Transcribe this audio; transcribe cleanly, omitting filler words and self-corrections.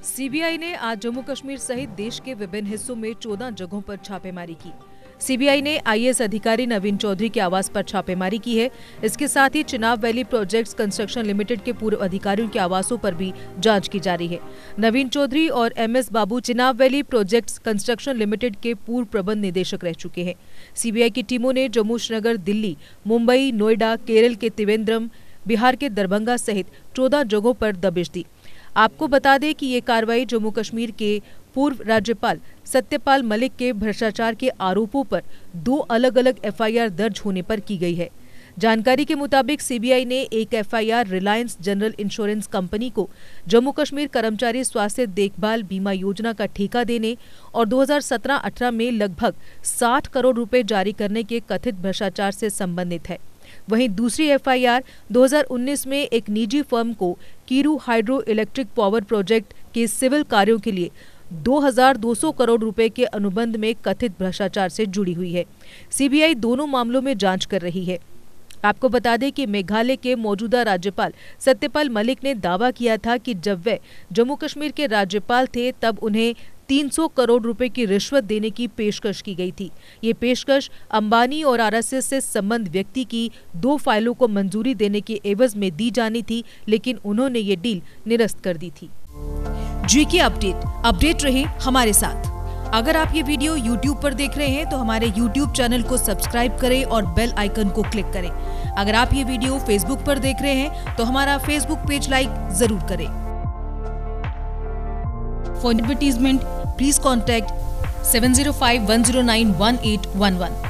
CBI ने आज जम्मू कश्मीर सहित देश के विभिन्न हिस्सों में 14 जगहों पर छापेमारी की। सीबीआई ने आईएएस अधिकारी नवीन चौधरी के आवास पर छापेमारी की है। इसके साथ ही Chenab valley projects construction limited के पूर्व अधिकारियों के आवासों पर भी जांच की जा रही है। नवीन चौधरी और MS Babu Chenab valley projects construction limited के पूर्व प्रबंध निदेशक रह चुके हैं। सीबीआई की टीमों ने जम्मू, श्रीनगर, दिल्ली, मुंबई, नोएडा, केरल के त्रिवेंद्रम, बिहार के दरभंगा सहित 14 जगहों पर दबिश दी। आपको बता दें कि ये कार्रवाई जम्मू कश्मीर के पूर्व राज्यपाल सत्यपाल मलिक के भ्रष्टाचार के आरोपों पर 2 अलग-अलग एफआईआर दर्ज होने पर की गई है। जानकारी के मुताबिक सीबीआई ने एक FIR Reliance general insurance company को जम्मू कश्मीर कर्मचारी स्वास्थ्य देखभाल बीमा योजना का ठेका देने और 2017-18 में लगभग 60 करोड़ रुपए जारी करने के कथित भ्रष्टाचार से संबंधित है। वहीं दूसरी एफआईआर 2019 में एक निजी फर्म को Kiru hydro electric power project के सिविल कार्यों के लिए 2200 करोड़ रुपए के अनुबंध में कथित भ्रष्टाचार से जुड़ी हुई है। सीबीआई दोनों मामलों में जांच कर रही है। आपको बता दें कि मेघालय के मौजूदा राज्यपाल सत्यपाल मलिक ने दावा किया था कि जब वे जम्मू कश्मीर के राज्यपाल थे तब उन्हें 300 करोड़ रुपए की रिश्वत देने की पेशकश की गई थी। ये पेशकश अंबानी और आरएसएस से संबंध व्यक्ति की 2 फाइलों को मंजूरी देने के एवज में दी जानी थी, लेकिन उन्होंने ये डील निरस्त कर दी थी। जीके अपडेट रहे हमारे साथ। अगर आप ये वीडियो YouTube पर देख रहे हैं तो हमारे YouTube चैनल को सब्सक्राइब करें और बेल आइकन को क्लिक करें। अगर आप ये वीडियो Facebook पर देख रहे हैं तो हमारा Facebook पेज लाइक जरूर करें। For advertisement, please contact 705-109-1811.